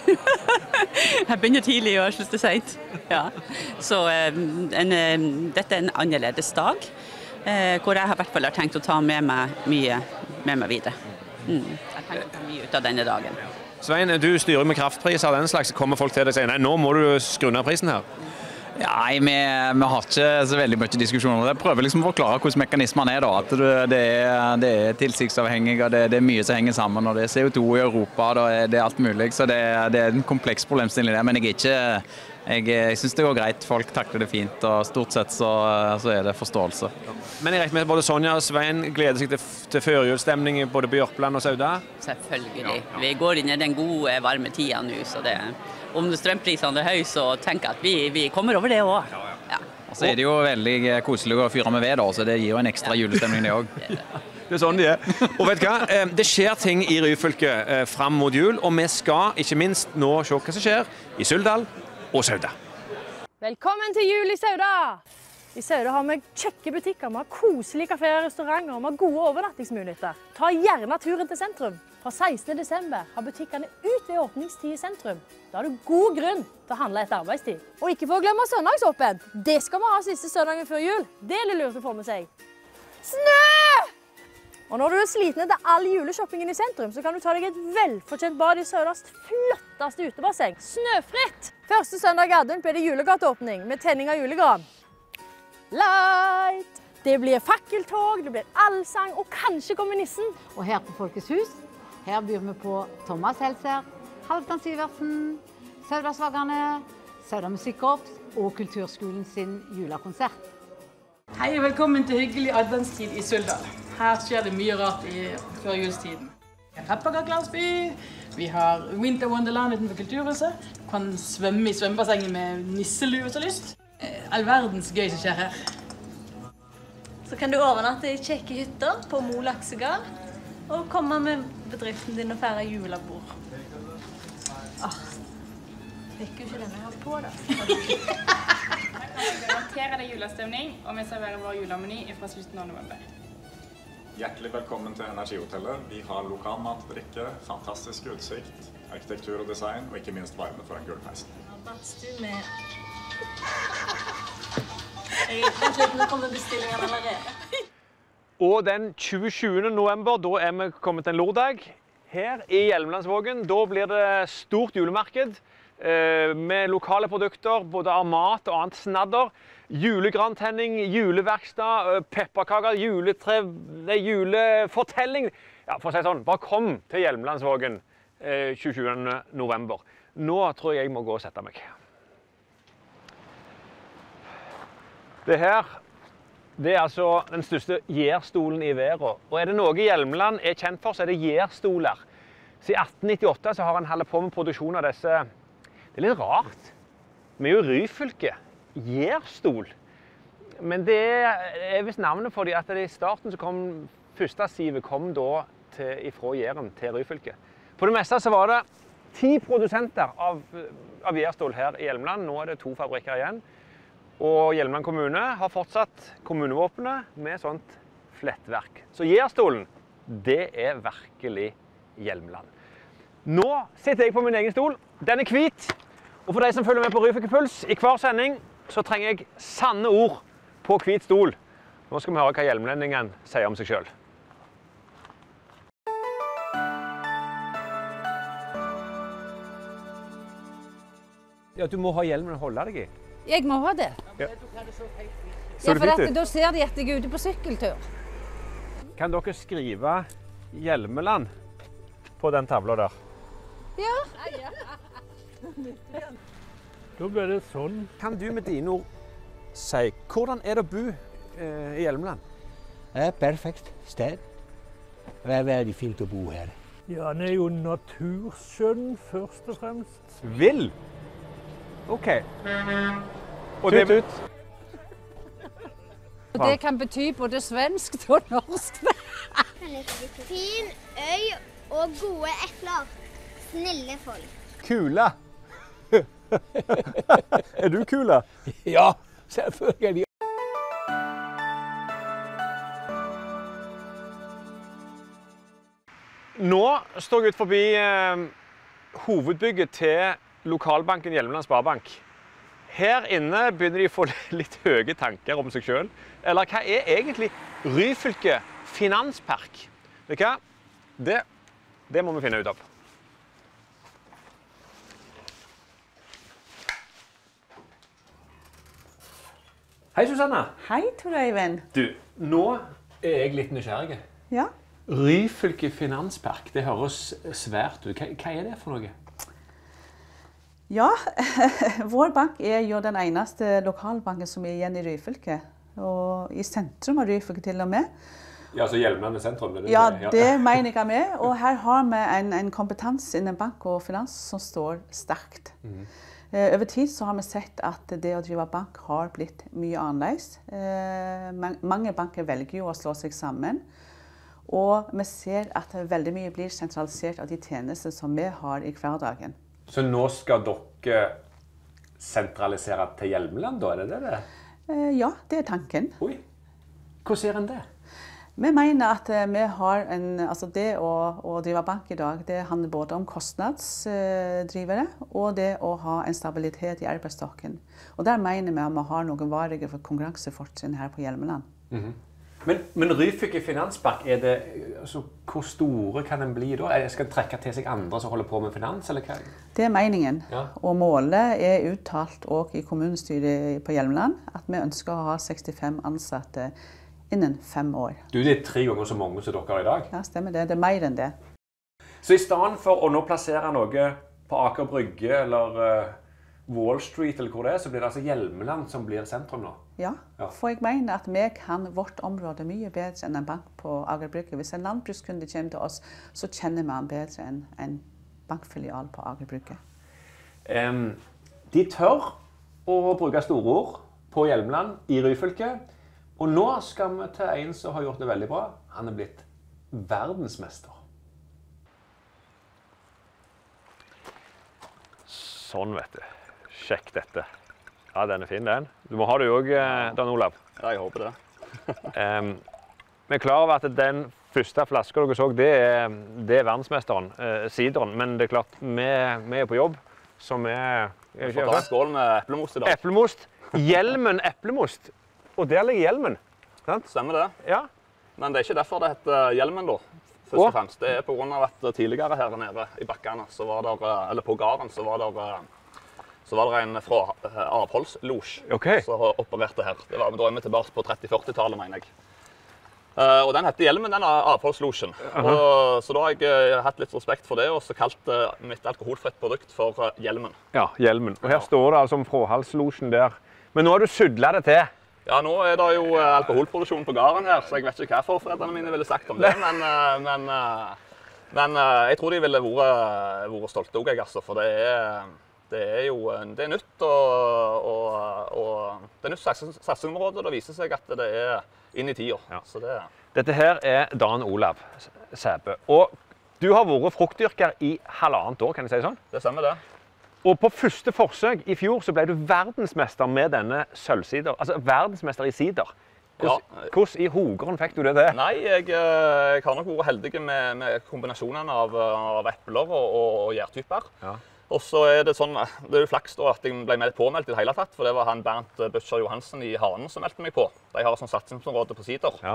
Jeg begynner tidlig og jeg synes det er sent. Ja. Så en, dette er en annerledes dag, hvor jeg har i hvert fall tenkt å ta med meg mye med meg videre. Mm. Jeg tenker å ta mye ut av denne dagen. Svein, du styrer med kraftpriser av den slags. Kommer folk til deg og sier, nei, nå må du skru ned prisen her? Nei, vi, vi har ikke så veldig mye diskusjoner. Jeg prøver liksom å forklare hvordan mekanismene er da. At det er, det er tilsiktsavhengig, og det, det er mye som henger sammen, og det er C O to i Europa, og det, det er alt mulig. Så det, det er en kompleks problemstilling det, men jeg er ikke... Jeg, jeg synes det går greit, folk takler det fint, og stort sett så, så er det forståelse. Men jeg regner med at både Sonja og Svein gleder seg til, til førjulsstemning både på Jørpeland og Sauda? Selvfølgelig. Ja, ja. Vi går inn i den gode, varme tida nå, så det, om strømprisene er høy, så tenker jeg at vi, vi kommer over det også. Ja, ja. Ja. Og så er det jo veldig koselig å fyre med ved, da, så det gir jo en ekstra ja. julestemning det også. Det er sånn de er. Og vet du hva? Det skjer ting i Ryfylke frem mot jul, og vi skal ikke minst nå se hva som skjer i Suldal og Sauda. Velkommen til jul i Sauda! I Sauda har vi kjekke butikker, vi har koselige kaféer og restauranter, og vi har gode overnattingsmuligheter. Ta gjerne turen til sentrum. Fra sekstende desember har butikkene ut ved åpningstid i sentrum. Da har du god grunn til å handle etter arbeidstid. Og ikke for å glemme søndagsåpent. Det skal vi ha siste søndagen før jul. Det er litt lurt å få med seg. Snø! Og når du er sliten etter all juleshoppingen i sentrum, så kan du ta deg et velfortjent bad i Saudas flotteste utebasseng. Snøfritt! Første søndag i advent blir det julegateåpning med tenning av julegran. Light! Det blir fakkeltog, det blir allsang, og kanskje kommer nissen. Og her på Folkets hus, her byr vi på Thomas Helser, Halvdan Syversen, Saudasvagerne, Sauda Musikkorps og Kulturskolen sin julekonsert. Hei og velkommen til hyggelig adventstid i Suldal. Her skjer det mye rart i førjulstiden. En pepperkakelandsby, vi har Winter Wonderland utenfor Kulturhuset, kan svømme i svømmebassenget med nisselue så lyst. All verdens gøy som skjer her. Så kan du overnatte i kjekke hytter på Mo laksegard, og komme med bedriften din og fære julebord. Åh, fikk jo ikke denne her på da. Vi garanterer deg julestemning, og vi serverer vår julemeny fra slutten av november. Hjertelig velkommen til Energihotellet. Vi har lokal mat og drikke, fantastisk utsikt, arkitektur og design, og ikke minst varme for en gullpeisen. Badstue med... Jeg vent litt, nå kommer bestillingen allerede. Og den tjuesjuende november, da er vi kommet til en lørdag her i Hjelmelandsvågen. Da blir det stort julemarked eh, med lokale produkter, både av mat og annet snadder. Julegrantenning, juleverkstad, pepperkaker, juletre, julefortelling. Ja, for å si sånn, bare kom til Hjelmelandsvågen eh, tjuesjuende november. Nå tror jeg jeg må gå og sette meg. Det her, det er altså den største gjærstolen i verden. Og er det noe Hjelmeland er kjent for, så er det gjærstoler. Siden atten nittiåtte så har han holdt på med produksjon av disse. Det er litt rart. Vi er jo Ryfylke. Gjærstol. Men det er visst navnet fordi at det i starten så kom, første sivet kom da til, ifra Jæren til Ryfylke. På det meste så var det ti produsenter av, av gjærstol her i Hjelmeland. Nå er det to fabrikker igjen. Og Hjelmeland kommune har fortsatt kommunevåpenet med sånt flettverk. Så gjærstolen, det er virkelig Hjelmeland. Nå sitter jeg på min egen stol. Den er hvit. Og for de som følger med på Ryfylke Puls, i hver sending så trenger jeg sanne ord på hvit stol. Nå skal vi høre hva hjelmlendingen sier om seg selv. Ja, du må ha hjelmen å holde deg i. Jeg må ha det. Ja. Ja, for at, da ser de at jeg er ute på sykkeltur. Kan dere skrive Hjelmeland på den tavla der? Ja. Da blir det sånn. Kan du med dine ord si, hvordan er det å bo eh, i Hjelmeland? Det er et perfekt sted. Det er veldig fint å bo her. Ja, den er jo naturskjønn først og fremst. Vill? Ok. Og Tut, det... Og det kan bety både svensk og norsk. Fin øy og gode epler. Snille folk. Kula. Er du kula? Ja, selvfølgelig. Nå står jeg ut forbi eh, hovedbygget til lokalbanken Hjelmeland Sparebank. Her inne begynner de å få litt høye tanker om seg selv. Eller hva er egentlig Ryfylke Finanspark? Vet du hva? Det, det må vi finne ut av. Hei, Susanne. Hei, Tor Øyvind. Du, nå er jeg litt nysgjerrig. Ja. Ryfylke Finanspark, det høres svært ut. Hva, hva er det for noe? Ja, vår bank er jo den eneste lokalbanken som er igjen i Ryfylke. Og i sentrum av Ryfylke til og med. Ja, så Hjelmeland er sentrum? Det ja, det, ja, det mener jeg med. Og her har vi en, en kompetanse innen bank og finans som står sterkt. Mm. Eh, over tid så har vi sett at det å drive bank har blitt mye annerledes. Eh, mange banker velger jo å slå seg sammen. Og vi ser at veldig mye blir sentralisert av de tjenester som vi har i hverdagen. Så nå skal dere sentralisere til Hjelmeland, da? Er det det det? Eh, ja, det er tanken. Oi. Hvordan ser en det? Vi mener at vi har en, altså det å, å drive bank i dag, det handler både om kostnadsdrivere og det å ha en stabilitet i arbeidsstokken. Og der mener vi at vi har noen varige konkurransefortrinn her på Hjelmeland. Mm-hmm. Men, men Ryfylke Finanspark, er det, altså, hvor store kan den bli da? Skal den trekke til seg andre som holder på med finans, eller hva? Det er meningen, ja. Og målet er uttalt også i kommunestyret på Hjelmeland, at vi ønsker å ha sekstifem ansatte innen fem år. Du, det er tre ganger så mange som dere har i dag? Ja, stemmer det. Det er mer enn det. Så i stedet for å nå plassere noe på Aker Brygge, eller uh, Wall Street, eller hvor det er, så blir det altså Hjelmeland som blir sentrum nå? Ja, for jeg mener at vi kan vårt område mye bedre enn en bank på Aker Brygge. Hvis en landbrukskunde kommer til oss, så kjenner vi han bedre enn en bankfilial på Aker Brygge. Um, de tør å bruke store ord på Hjelmeland i Ryfylke, Og nå skal vi til en som har gjort det veldig bra. Han er blitt verdensmester. Sånn, vet du. Sjekk dette. Ja, den er fin, den. Du må ha det jo også, Dan Olav. Ja, jeg håper det. um, vi er klar over at den første flaska dere så, det er, det er verdensmesteren, eh, sideren. Men det er klart, vi, vi er på jobb, så vi... Vi får ta en skål med eplemost i dag. Eplemost. Hjelmen eplemost. Og der ligger hjelmen. Sant? Stemmer det. Ja. Men det er ikke derfor det heter hjelmen da, først og fremst. Det er på grunn av at tidligere her nede i bakkene, så var der, eller på garen, så var der, så var det en fra avholdslosj okay. som opererte her. Det var da er vi tilbake på tretti-førti-tallet, mener jeg. Uh, og den heter Hjelmen, den er avholdslosjen. Uh -huh. Så da har jeg uh, hatt litt respekt for det, og så kalt uh, mitt alkoholfritt produkt for uh, Hjelmen. Ja, Hjelmen. Og her ja. står det altså om fråhalslosjen der. Men nå har du sudlet det til. Ja, nå er det jo uh, alkoholproduksjon på garen her, så jeg vet ikke hva forfedrene mine ville sagt om det. Men, uh, men, uh, men uh, jeg tror de ville vært, vært stolte også, jeg, altså, for det er... Det er jo det er nytt, og, og, og det er nytt satsingsområde, og det viser seg at det er inn i tida. Ja. Så det... Dette her er Dan Olav Sæbø. Og du har vært fruktdyrker i halvannet år, kan jeg si sånn? Det stemmer det. Og på første forsøk i fjor så ble du verdensmester med denne sølvsider, altså verdensmester i sider. Hvordan, ja. hvordan i hogeren fikk du det til? Nei, jeg, jeg har nok vært heldig med, med kombinasjonene av, av epler og, og, og gjærtyper. Ja. Og så er det sånn, det er jo flaks da at jeg ble med påmeldt i det hele tatt, for det var han Bernt Bøtcher Johansen i Hanen som meldte meg på. De har et sånt satsingsområde på sider. Ja.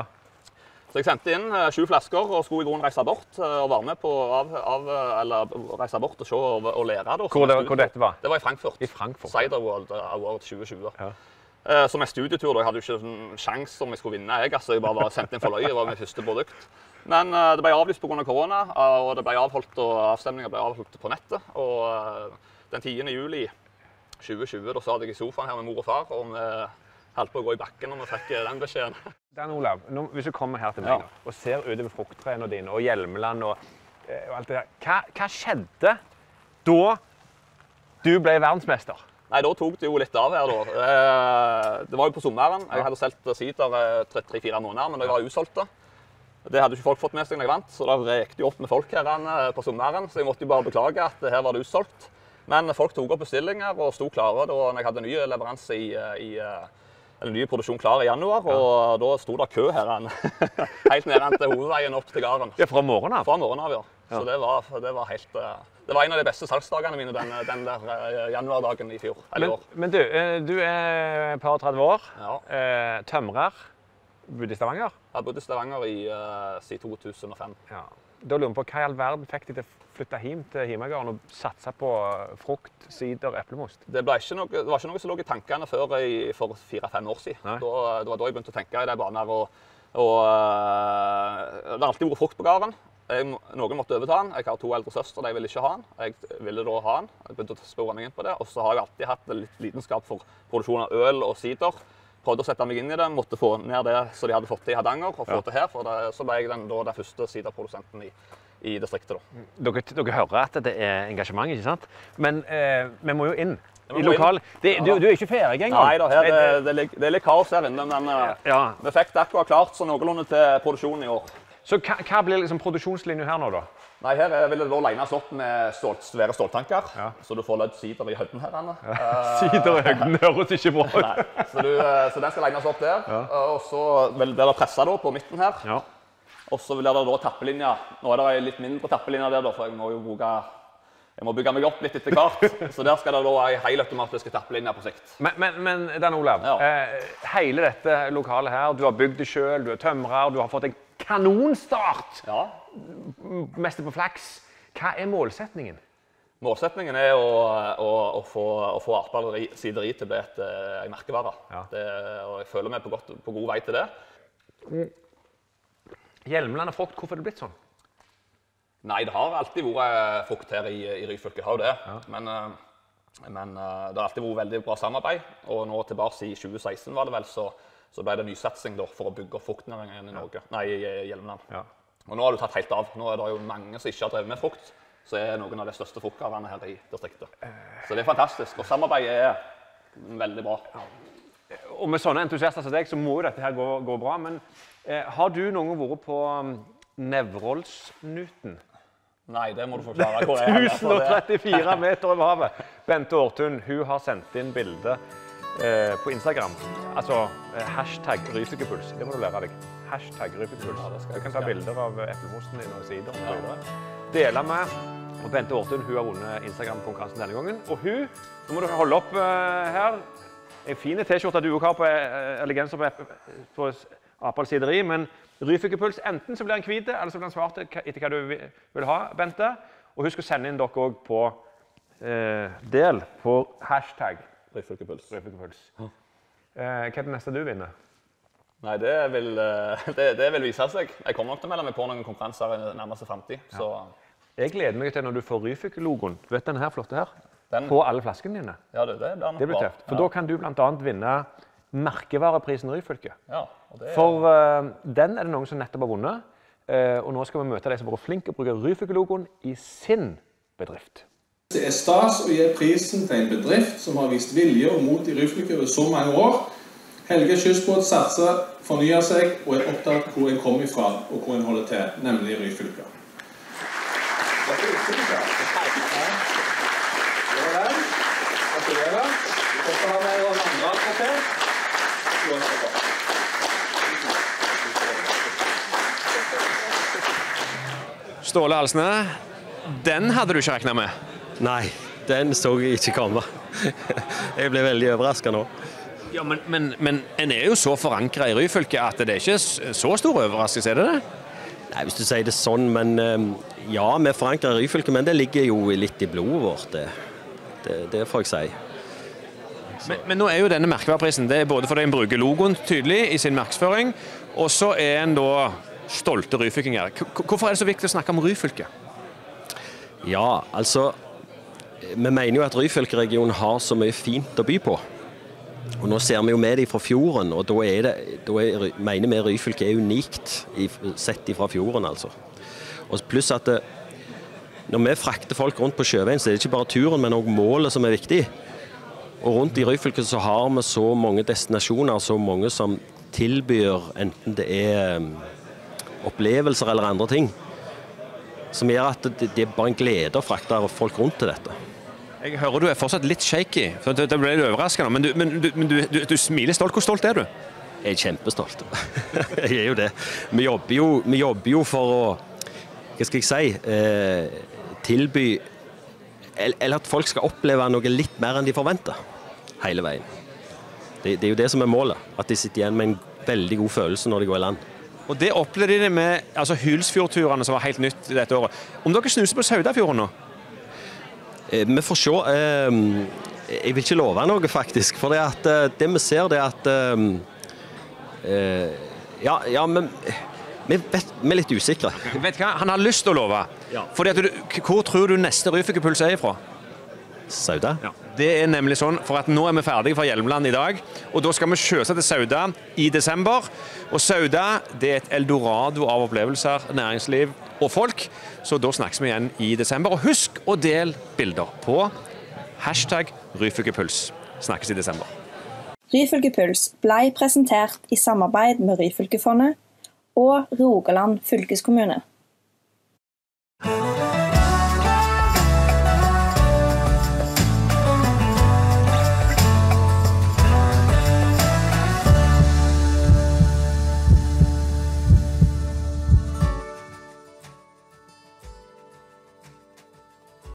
Så jeg sendte inn sju flasker og skulle i grunnen reise bort og være med på av, av eller reise bort og se og, og lære. Da, hvor, det, hvor dette var? Det var i Frankfurt. I Frankfurt. Cider World Award tjue tjue. Ja. Som en studietur, da. Jeg hadde jo ikke en sjans om jeg skulle vinne. Jeg, altså, jeg bare var sendt inn for løye, det var mitt første produkt. Men det ble avlyst på grunn av korona, og det ble avholdt, og avstemninger ble avholdt på nettet. Og den tiende juli tjue tjue, da satt jeg i sofaen her med mor og far, og vi holdt på å gå i bakken når vi fikk den beskjeden. Dan Olav, nå, hvis du kommer her til meg ja. og ser utover frukttrærne dine og Hjelmeland og, og alt det der, hva, hva skjedde da du ble verdensmester? Nei, da tok det jo litt av her da. Det var jo på sommeren. Jeg hadde solgt sider tre-fire måneder, men det var usolgte. Det hadde ikke folk fått med seg når jeg vant, så da rekte jeg opp med folk her på sommeren, så jeg måtte jo bare beklage at her var det utsolgt. Men folk tok opp bestillinger og sto klare da når jeg hadde ny leveranse i, i eller ny produksjon klar i januar, og da sto det kø her helt ned til hovedveien opp til garen. Ja, fra morgenen av? Fra morgenen av, ja. ja. Så det var, det var helt... Det var en av de beste salgsdagene mine den, den der januardagen i fjor, eller men, år. Men du, du er et par tretti år, ja. tømrer. Bodde i Stavanger? Jeg har bodd i Stavanger i, uh, siden to tusen og fem. Ja. Da lurer jeg på hva i all verden fikk de til å flytte hjem til hjemmegården og satse på frukt, sider, eplemost? Det, ble ikke noe, det var ikke noe som lå i tankene før i, for fire-fem år siden. Da, det var da jeg begynte å tenke i de baner. Og, og, uh, det har alltid vært frukt på gården. Jeg, noen måtte overta den. Jeg har to eldre søstre, de ville ikke ha den. Jeg ville da ha den. Jeg begynte å spørre meg inn på det. Og så har jeg alltid hatt litt lidenskap for produksjon av øl og sider. Prøvde å sette meg inn i det, måtte få ned det så de hadde fått det i Hardanger, og få ja. det her, for det, så ble jeg den, da, den første siderprodusenten i, i distriktet. Da. Dere, dere hører at det er engasjement, ikke sant? Men eh, vi må jo inn i lokal... Det, du, du er ikke ferdig engang? Nei da, her, det, det, det, det er litt kaos her inne, men ja. vi fikk det akkurat klart så noenlunde til produksjonen i år. Så hva, hva blir liksom produksjonslinjen her nå da? Nei, her vil det da legnes opp med stål, svære ståltanker, ja. så du får lødd sider i høyden her. Ja. Uh, sider i høyden høres ikke bra ut. Nei, så, du, så den skal legnes opp der, ja. og så vil det presse da på midten her. Ja. Og så vil det da tappelinja. Nå er det litt mindre tappelinja der, da, for jeg må jo bruke, jeg må bygge meg opp litt etter hvert. Så der skal det da en helautomatiske tappelinja på sikt. Men, men, men Dan Olav, ja. eh, hele dette lokalet her, du har bygd det selv, du er tømrer, du har fått en kanonstart! Ja. Mest på flaks. Hva er målsetningen? Målsetningen er å, å, å få, å få Arpad-sideri til å bli et, en merkevare. Ja. Det, og jeg føler meg på, godt, på god vei til det. Hjelmeland og frukt, hvorfor er det blitt sånn? Nei, det har alltid vært frukt her i, i Ryfylke, har det. Ja. Men, men det har alltid vært veldig bra samarbeid. Og nå tilbake i tjue seksten var det vel, så, så ble det nysatsing da, for å bygge fruktnæringen i Norge. Nei, i Hjelmeland. Ja. Og nå har du tatt helt av. Nå er det jo mange som ikke har drevet med frukt, så er noen av de største fruktgårdene her i distriktet. Så det er fantastisk, og samarbeidet er veldig bra. og med sånne entusiaster som deg, så må jo dette her gå, gå bra. Men eh, har du noen gang vært på um, Nevrolsnuten? Nei, det må du forklare. Hvor er tusen og trettifire meter over havet. Bente Aartun, hun har sendt inn bilde eh, på Instagram. Altså eh, hashtag ryfylkepuls. Det må du lære deg. Hashtag ryfylkepuls. Ja, du kan ta bilder av eplemosten din og sider og så videre. Dele med. Og Bente Aartun, hun har vunnet Instagram-konkurransen denne gangen. Og hun, nå må du holde opp uh, her, en fin t-skjorte du også har på uh, elegenser på, på Apal sideri, men ryfylkepuls, enten så blir den hvite, eller så blir den svarte etter hva du vil ha, Bente. Og husk å sende inn dere også på uh, del på hashtag ryfylkepuls. ryfylkepuls. Uh, hva er det neste du vinner? Nei, det vil, uh, det, det vil vise seg. Jeg kommer nok til å melde meg på noen konkurranser i nærmeste fremtid, ja. Så... Jeg gleder meg til når du får Ryfylke-logoen. Du vet denne her flotte her? Den... På alle flaskene dine. Ja, det, det, det, det blir tøft. For ja. Da kan du blant annet vinne merkevareprisen Ryfylke. Ja, og det er... For uh, den er det noen som nettopp har vunnet. Uh, og nå skal vi møte de som har vært flinke å bruke Ryfylke-logoen i sin bedrift. Det er stas å gi prisen til en bedrift som har vist vilje og mot i Ryfylke over så mange år. Helge Kystbåt satser, fornyer seg og er opptatt hvor en kommer ifra og hvor en holder til, nemlig Ryfylke. Ståle Halsne, den hadde du ikke regnet med? Nei, den så jeg ikke komme. Jeg ble veldig overrasket nå. Ja, men, men, men en er jo så forankret i Ryfylke at det er ikke så stor overraskelse, er det det? Nei, hvis du sier det sånn, men ja, vi er forankret i Ryfylke, men det ligger jo litt i blodet vårt, det, det, det får jeg si. Men, men nå er jo denne merkevareprisen, det er både fordi en bruker logoen tydelig i sin markedsføring, og så er en da stolte ryfylkinger. Hvorfor er det så viktig å snakke om Ryfylke? Ja, altså, vi mener jo at Ryfylke-regionen har så mye fint å by på. Og nå ser vi jo med det fra fjorden, og da, er det, da er, mener vi Ryfylke er unikt i, sett fra fjorden, altså. Og pluss at det, når vi frakter folk rundt på sjøveien, så er det ikke bare turen, men også målet som er viktig. Og rundt i Ryfylke så har vi så mange destinasjoner, så mange som tilbyr enten det er opplevelser eller andre ting, som gjør at det, det er bare en glede å frakte folk rundt til dette. Jeg hører du er fortsatt litt shaky, for det ble litt overraskende, men, du, men, du, men du, du, du smiler stolt. Hvor stolt er du? Jeg er kjempestolt. Jeg er jo det. Vi jobber jo, vi jobber jo for å, hva skal jeg si, eh, tilby, eller at folk skal oppleve noe litt mer enn de forventer, hele veien. Det, det er jo det som er målet, at de sitter igjen med en veldig god følelse når de går i land. Og det opplevde de med altså, Hylsfjordturene som var helt nytt dette året. Om dere snuser på Saudafjorden nå? Vi får se. Jeg vil ikke love noe, faktisk. For det, at, det vi ser, det er at... Ja, ja men vi, vet, vi er litt usikre. Vet du hva? Han har lyst til å love. Ja. Fordi at du, hvor tror du neste Ryfylkepuls er ifra? Sauda. Ja. Det er nemlig sånn, for at nå er vi ferdige fra Hjelmeland i dag, og da skal vi kjøre til Sauda i desember. Og Sauda, det er et eldorado av opplevelser, næringsliv og folk, så da snakkes vi igjen i desember. Og husk å dele bilder på hashtag Ryfylkepuls. Snakkes i desember. Ryfylkepuls ble presentert i samarbeid med Ryfylkefondet og Rogaland fylkeskommune.